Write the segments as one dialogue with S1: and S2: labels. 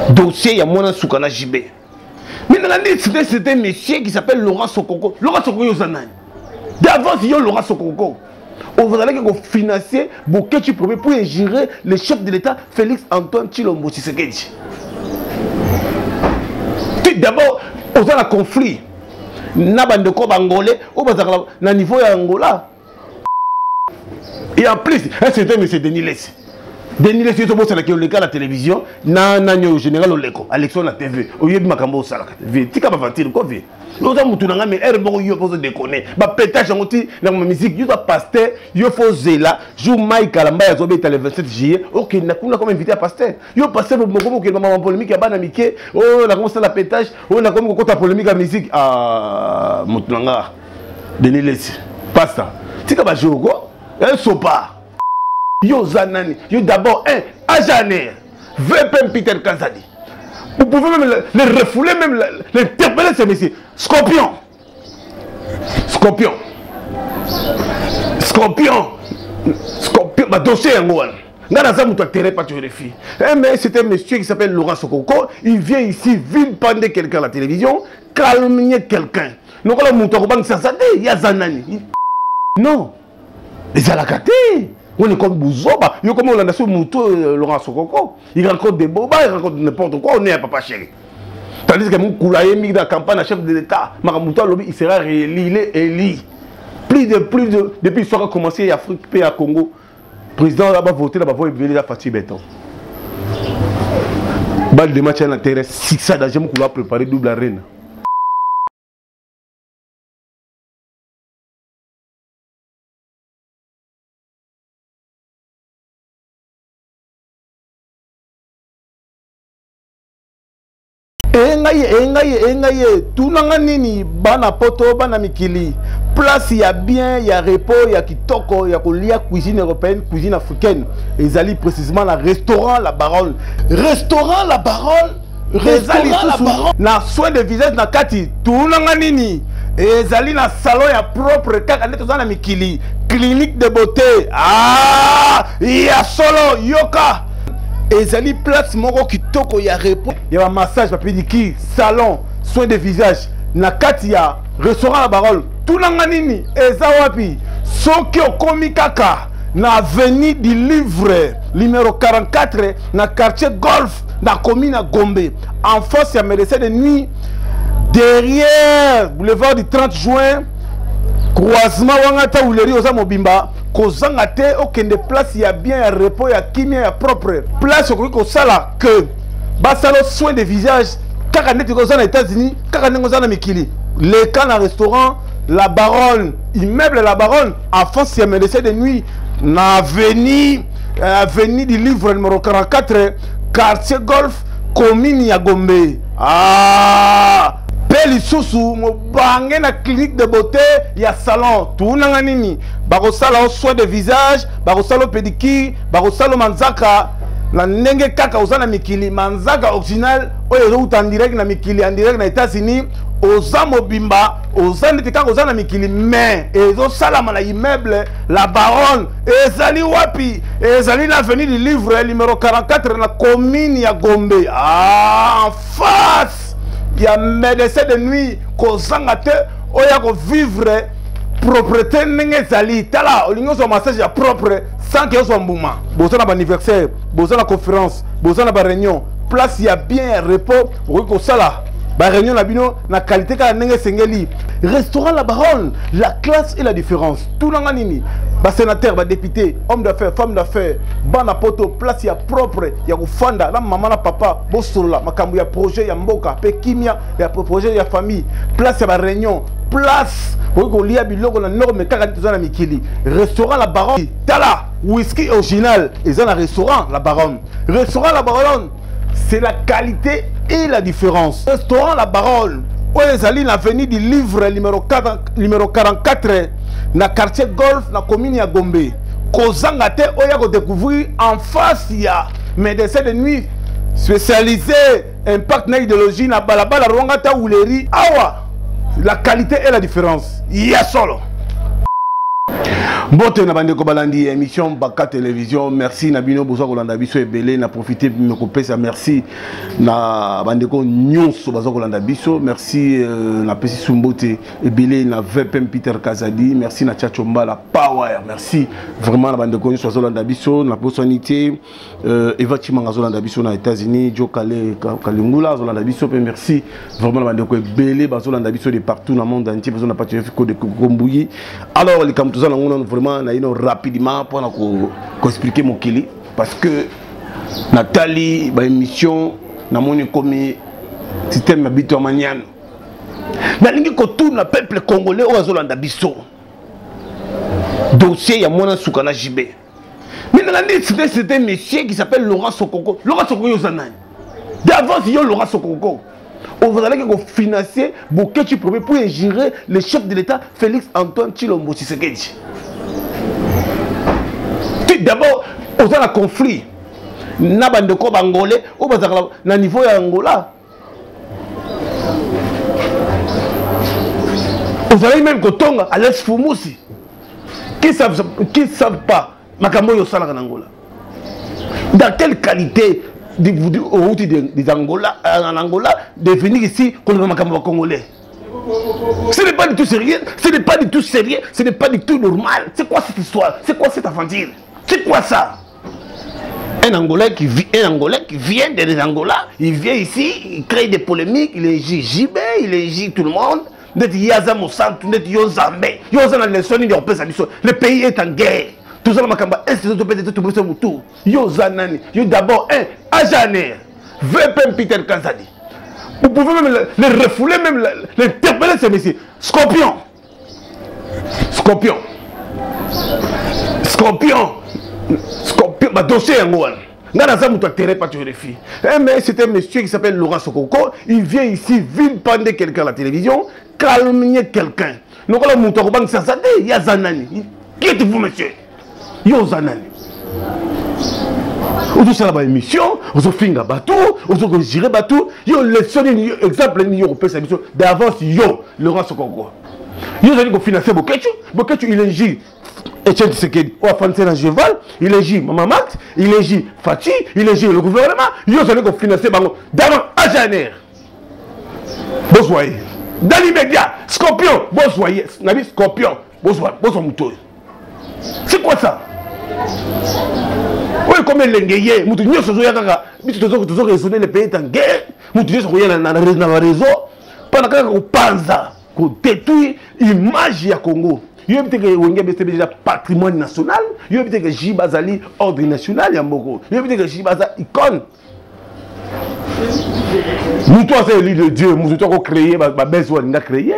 S1: dossier il y a moins soukana JB. Mais c'était un monsieur qui s'appelle Laurent Sokoko. Laurent Sokoko Yozanani. D'avance il y a Laurent Sokoko. On va aller financer Bokechi Premier pour ingérer le chef de l'État Félix Antoine Tshilombo Tshisekedi. D'abord, on a un conflit. Nabandeko Bangolais, on va à niveau Angola. Et en plus, c'était M. Denis Less. Denis Less, il est le cas à la télévision. Nanyo général Oleko, Alexon la TV. Au lieu de Makambo Salaka. Tika Bavantil, quoi, vi. Nous avons tout le monde, mais bon, il faut se déconner. Ma pétage en outil, dans ma musique, il doit pasteur, il faut zéla. Joue Mike Kalamba, il y a le 27 juillet. Ok, il n'a comme invité à pasteur. Il y a pasteur pour beaucoup qui est polémique, il y a Banamike. Oh, on a commencé la pétage. On a comme côté polémique à musique. Ah, Moutlanga. Denis Less. Pasteur. Tika Bajogo, un sopa. Yo Zanani. Yo d'abord, un Ajaner. VP Peter Kazadi. Vous pouvez même le refouler, même l'interpeller, ce monsieur. Scorpion. Scorpion. Scorpion. Scorpion. Bah, dossier en Gouane. Mais c'était un monsieur qui s'appelle Laurent Sokoko. Il vient ici, vilipender quelqu'un à la télévision, calmer quelqu'un. Donc, il y a Zanani. Non. Les alakaté. On est comme Bouzoba. Il y a comme on a sur Mouto Laurent Sokoko. Il rencontre des bobas, il rencontre n'importe quoi. On est à Papa Chéri. Tandis que mon Koulaye mis dans la campagne à chef de l'État, Maramouta Lobby, il sera réélu. Il est élu. Depuis qu'il a commencé à Afrique et à Congo, le président a voté, il a voté la Fatih Béton. Balle de match à l'intérieur, 6 ans d'agent qu'on va préparer double arène. Engaye tout nanga nini bana poto bana mikili place ya bien ya repos ya kitoko ya kolia cuisine européenne cuisine africaine ezali précisément la restaurant La Baronne na soin de visage na kati tout nanga nini ezali na salon ya propre kaka ndeto za na mikili clinique de beauté ya solo yoka ezali place moko kitoko ya repos ya massage pédicure salon soin de visage na kati ya restaurant La Baronne tout nanga nini eza wapi soki okomi kaka na avenue du Livre numéro 44 na quartier Golf na commune à Gombe en face ya médecin de nuit derrière boulevard du 30 juin croisement wangata uleri oza mobimba kozanga te okende place ya bien ya repos ya kimia ya propre place okoki kosala que basalo soin de visage kaka neti koza na États-Unis kaka ndenge oza na mikili le cas na restaurant La Baronne immeuble La Baronne en face ya médecin de nuit na avenue du Livre numéro 44 quartier Golf commune ya Gombe Beli Soussou, mobange na clinique de beauté, il y a salon, tout nanga nini. Barosalo soin de visage, barosalo pédicure, barosalo manzaka, na ndenge kaka ozana mikili, manzaka original, oyo en direct na mikili, en direct na États-Unis, oza mobimba, oza ndete kaka ozana mikili, mais ezo salama na immeuble, La Baronne, ezali wapi, ezali na avenue du Livre, numéro 44, na commune ya Gombe, en face. Il y a médecin de nuit kozanga te oya ko vivre propreté ndenge zali tala olingo so massage ya propre sans que so mbuma bozana ba anniversaire bozana conférence bozana ba réunion place ya bien repos ko sala ba réunion na bino na qualité ka ndenge sengeli restaurant La Baronne la classe et la différence tout nanga nini ba sénateur ba député homme d'affaires femme d'affaires bana poto place ya propre ya kufanda na maman na papa bosolola makambo ya projet ya mboka pe kimia ya projet ya famille place ya ba réunion place ko lia biloko na norme kaka tozana mikili restaurant La Baronne tala whisky original ezana restaurant La Baronne c'est la qualité et la différence restaurant La Baronne ezali na avenue du Livre numéro 44 na quartier Golf na commune ya Gombe kozanga te oya ko découvrir en face ya médecin de nuit spécialisé impact na idéologie na balabala rwangata uleri awa la qualité et la différence ya solo Mbote na bande ko balandi émission Baka Télévision. Merci na bino bozo kolanda biso ebele na profiter me ko pesa merci na bande ko nyonso bozo kolanda biso. Merci na pesi sumbote ebele na VPM Peter Kazadi. Merci na Chacho Mbala Power. Merci vraiment na bande ko nyonso bozo kolanda biso na posonité Eva Chimanga zolanda biso na États-Unis, Joe Kalingula zolanda biso pe merci vraiment na bande ko ebele bozo kolanda biso de partout dans le monde entier bozo na partir de Kombouyi. Alors les comme tout ça vraiment rapidement pour expliquer mon kili parce que Nathalie ba émission na moni comme système habituel maniano na lingi ko tout na peuple congolais au azolanda biso dossier ya mona sukana jibé mais na c'était un monsieur qui s'appelle Laurent Sokoko. Laurent Sokoko yozanani d'avance yo Laurent Sokoko vous allez financer Bokechi premier pour gérer le chef de l'État Félix Antoine Tshilombo Tshisekedi. D'abord, on a un conflit. Na bande ko bangolais au na niveau ya Angola. Vous allez même que Tonga à l'Est Fumusi. Qui savent pas makambo yo sala en Angola. Dans quelle qualité des Angola en Angola de venir ici contre le makambo congolais? Ce n'est pas du tout sérieux, ce n'est pas du tout sérieux, ce n'est pas du tout normal. C'est quoi cette histoire? C'est quoi cette aventure? C'est quoi ça? Un Angolais qui vient des Angola, il vient ici, il crée des polémiques, il agit JB, il agit tout le monde. Le pays est en guerre. Tout ça, d'abord, Ajaner, VPM Peter Kazadi. Vous pouvez même les refouler, même les interpeller ces messieurs. Scorpion. Ma dossier en Gouane. Mais c'est un monsieur qui s'appelle Laurent Sokoko. Il vient ici, vilipender quelqu'un à la télévision, calmer quelqu'un. Donc là, mon tour, il y a Zanani. Qui êtes-vous, monsieur? Yo Zanani. Vous avez une émission, vous avez fait un bateau, vous avez géré un bateau, vous avez exemple d'avance, Laurent Sokoko. Vous avez financé Bokechu, il agit Etienne Tshisekedi, il agit Maman Max, il agit Fati, il agit le gouvernement, vous avez financé d'avant Ajaner. Vous voyez, dans l'immédiat, Scorpion, vous voyez, Scorpion, vous voyez, c'est quoi ça? Oui, comme l'engagé, nous devons raisonner le pays est en guerre, nous devons dans le réseau, pendant qu'on pense, qu'on détruit l'image du Congo. Il y a déjà patrimoine national, il y a que Jibazali ordre national, il y a que Jibaza icône. Nous tous c'est l'île de Dieu, nous devons créer, besoin de créer.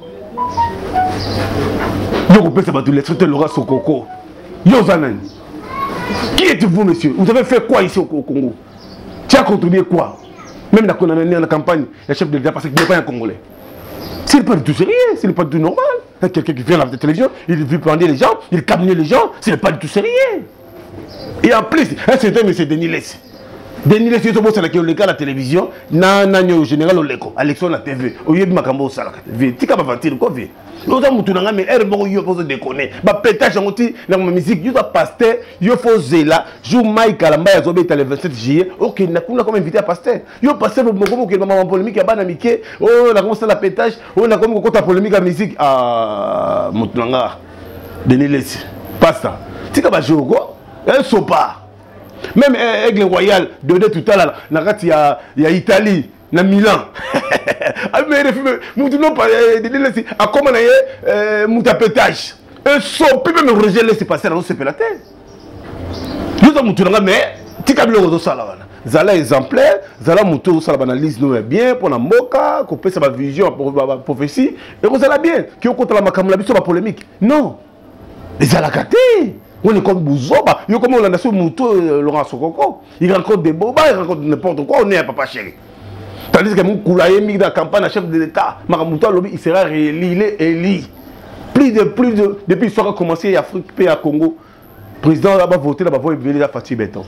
S1: Nous devons faire les Laurent Sokoko. Yozanan. Qui êtes-vous, monsieur? Vous avez fait quoi ici au Congo? Tu as contribué quoi? Même dans la campagne, le chef de l'État, parce qu'il n'est pas un Congolais. Ce n'est pas du tout sérieux, ce n'est pas du tout normal. Quelqu'un qui vient à la télévision, il veut prendre les gens, il calme les gens, ce n'est pas du tout sérieux. Et en plus, c'est un monsieur Denis Less. Denis Less, il est à la télévision, au général Oleko, Alexon la TV, au lieu de Makambo Salaka. Tu vas mentir, quoi? Nous avons tout le monde, mais il faut se déconner. Pétage en outil, dans la musique, il faut pasteur, il faut zéla. Joue Mike Alamba, il y a le 27 juillet. Ok, il a comme invité à pasteur. Il faut passer pour que maman polémique, il y a pas Mickey. Oh, on a commencé la pétage. On a comme quand polémique à musique. Ah, Moutlanga. Denis Less. Pasteur. Tu vas jouer quoi? Un sopa. Même Aigle Royal, de tout à l'heure, il y a Italie. Na Milan. Mais nous ne pas à comment on a pétage. Un son peut même rejeter laisser passer dans ce pelaté. Nous avons tout le monde, mais tu as le salon. Zala exemplaire, Zala Moutou, ça analyse nous est bien pour la moka, qu'on peut sa vision pour la prophétie, et vous allez bien, qui ont contre la makamla sur la polémique. Non. Zala Kate. On est comme Bouzoba, il y a comme on a sur Moutou, Laurent Sokoko. Il rencontre des bobas, il rencontre n'importe quoi, on est à papa chéri. Tandis que Moukoulaye mis dans la campagne à chef de l'État, Maramouta Lobby, il sera réélu, il est élu. Depuis qu'il sera commencé à Afrique, pays à Congo, le président va voter, il va voter la Fatih Béton.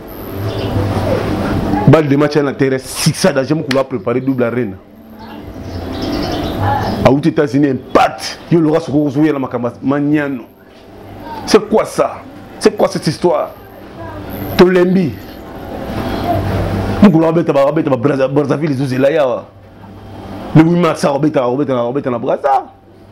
S1: Balle de match à l'intérêt, 600 d'agents qu'on va préparer double arène. À aux États-Unis, un pacte, il y aura ce qu'on voit dans ma campagne. C'est quoi ça? C'est quoi cette histoire? Tolembi. Nous avons Brazzaville, les Ouzélaya. Le 8 mars, Robert na Brazza.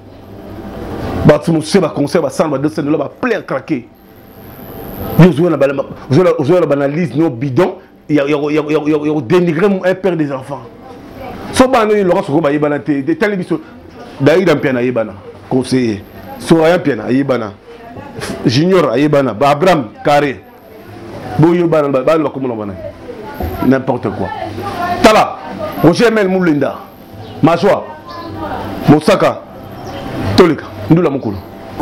S1: Tu me sais, concert, ça va descendre là, plein craquer. Vous avez l'analyse, nos bidons, il y a dénigré un père des enfants. Si vous avez Laurent Soko, il y a des télévisions. D'ailleurs, il y a un conseiller. Soya Piana, Ayébana. Junior, Ayébana. Abraham, Carré. Boyobana, n'importe quoi. Tala, Roger Mel Moulinda. Majwa, Mosaka, Tolika, Ndula Mukulu.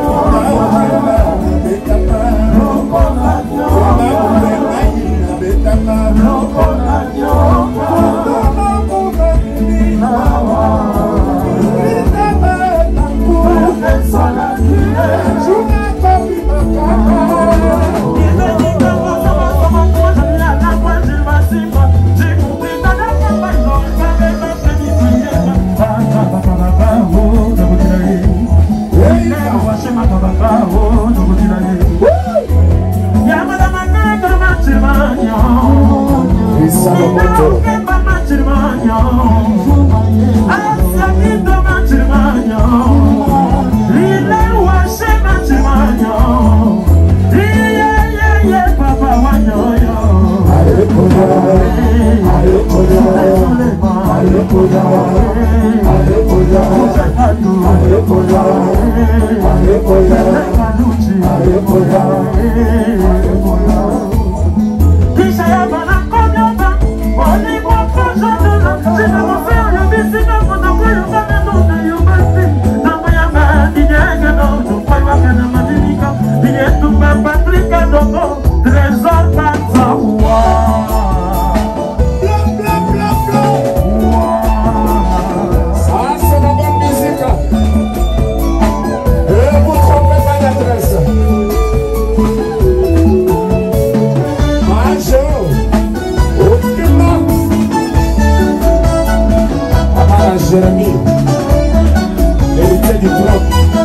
S2: Jérémie, l'héritier du trône.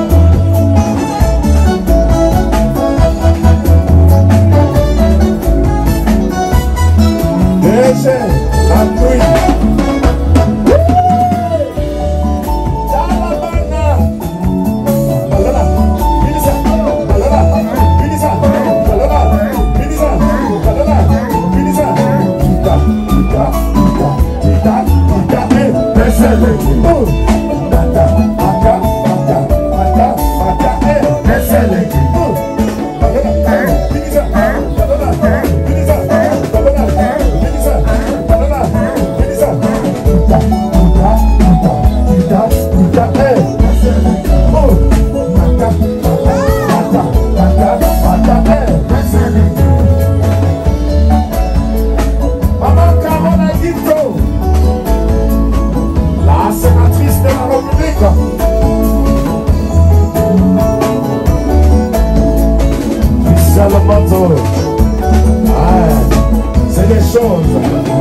S2: DG, la nuit. C'est des choses.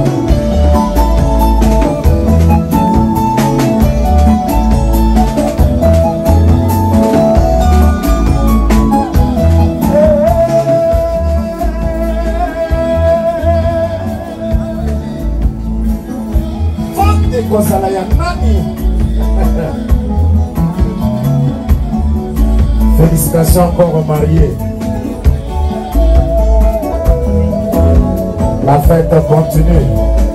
S2: Fonte kozala ya nani? Félicitations encore aux mariés. La fête continue.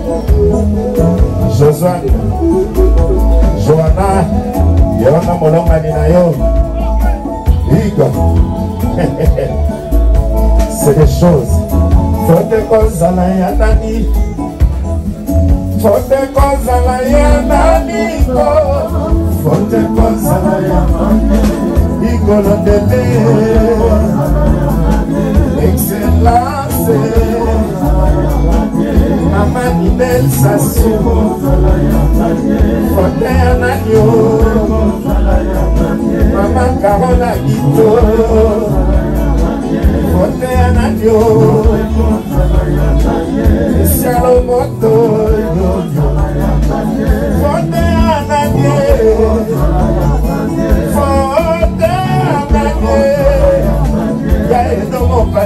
S2: Josué, Johanna, Yona Molonga Ninayo, Igor. C'est des choses. Faut des causes à la yanani. Faut des causes à la yanani. Faut des causes à la yanani. Igor Londele. Excellence. Maman Nidel Sassou Fote Anagno Maman Carola Guito Fote Anagno Sialo Moto Fote Anagno Fote Anagno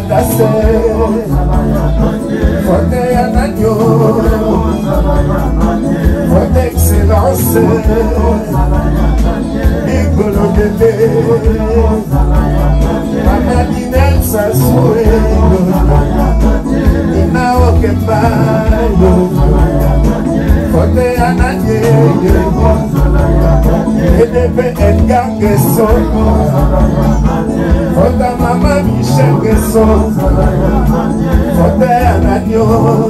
S2: Matase Fote Anagno Fote Excellence Igolo Dele Mama Dinel Sasoué Ina Okebayo Fote Anagno Edebe Edgar Gesson Fote Mama Michel Gesson Fote Anagno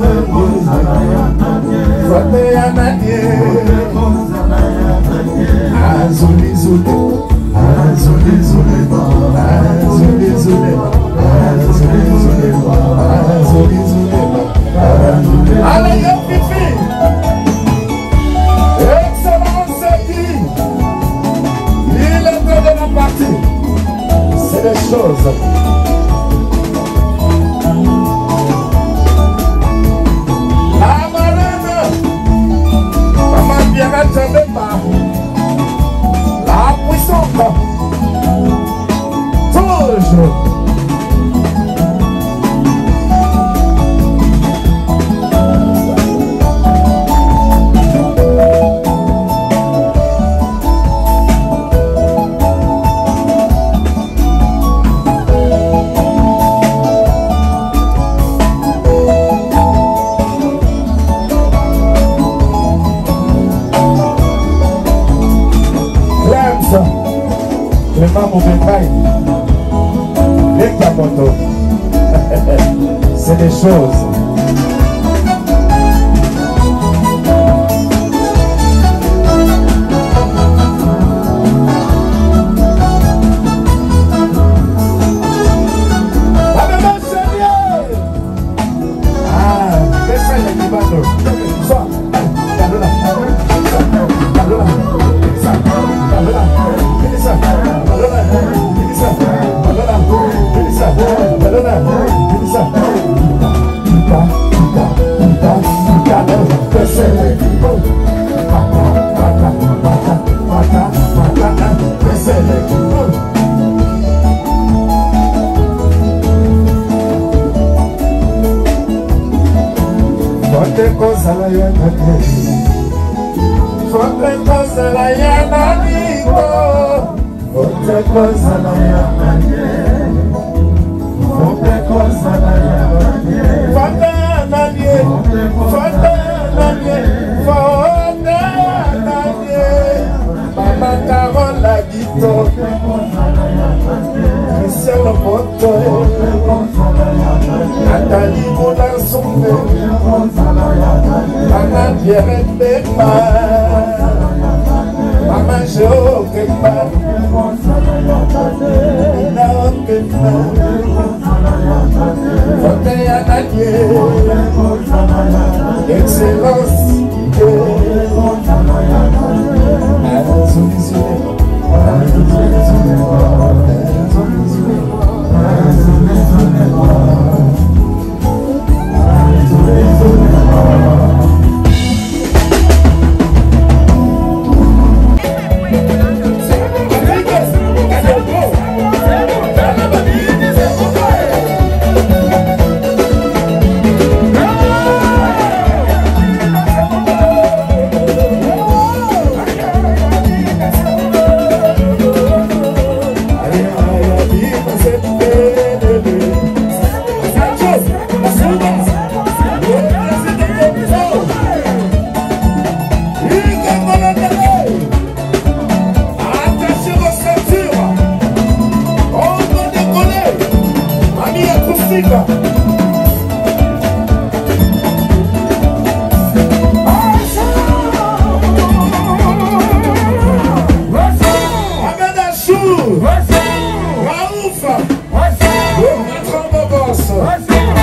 S2: Fote Anagno Azuli Zuli Azuli Zuli Azuli Zuli Azuli Zuli Azuli Zuli Allez yo Fifi Excellence qui il est en train de la partie. C'est des choses. La marraine Maman Biara Tchandeba la puissante toujours le maman bétail, les capotos, c'est des choses. Excellence